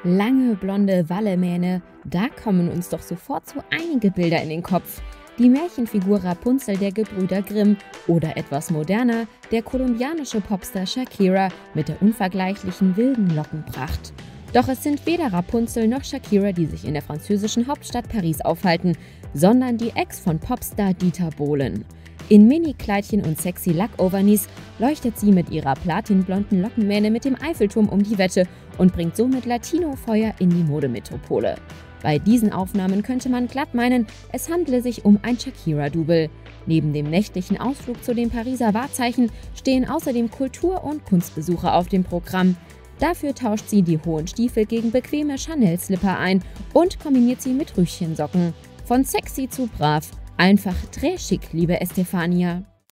Lange blonde Wallemähne, da kommen uns doch sofort so einige Bilder in den Kopf. Die Märchenfigur Rapunzel der Gebrüder Grimm oder etwas moderner der kolumbianische Popstar Shakira mit der unvergleichlichen wilden Lockenpracht. Doch es sind weder Rapunzel noch Shakira, die sich in der französischen Hauptstadt Paris aufhalten, sondern die Ex von Popstar Dieter Bohlen. In Mini-Kleidchen und sexy Lack-Overknees leuchtet sie mit ihrer platinblonden Lockenmähne mit dem Eiffelturm um die Wette und bringt somit Latino-Feuer in die Modemetropole. Bei diesen Aufnahmen könnte man glatt meinen, es handle sich um ein Shakira-Double. Neben dem nächtlichen Ausflug zu den Pariser Wahrzeichen stehen außerdem Kultur- und Kunstbesuche auf dem Programm. Dafür tauscht sie die hohen Stiefel gegen bequeme Chanel-Slipper ein und kombiniert sie mit Rüschensocken. Von sexy zu brav, einfach très chic, liebe Estefania.